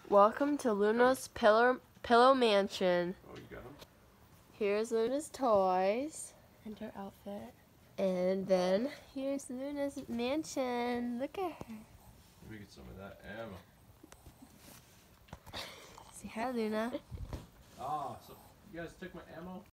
Welcome to Luna's Pillow Mansion. Oh, you got them? Here's Luna's toys and her outfit. And then here's Luna's mansion. Look at her. Let me get some of that ammo. Say hi, Luna. Ah, so you guys took my ammo?